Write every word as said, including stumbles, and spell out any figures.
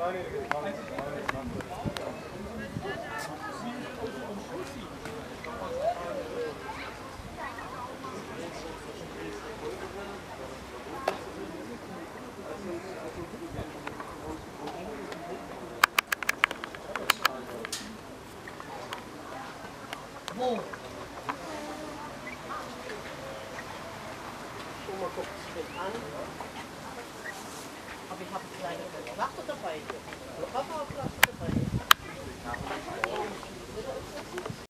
Wo? Oma guckt sich den an. Aber ich habe eine kleine Flasche dabei. Papa hat eine Flasche dabei.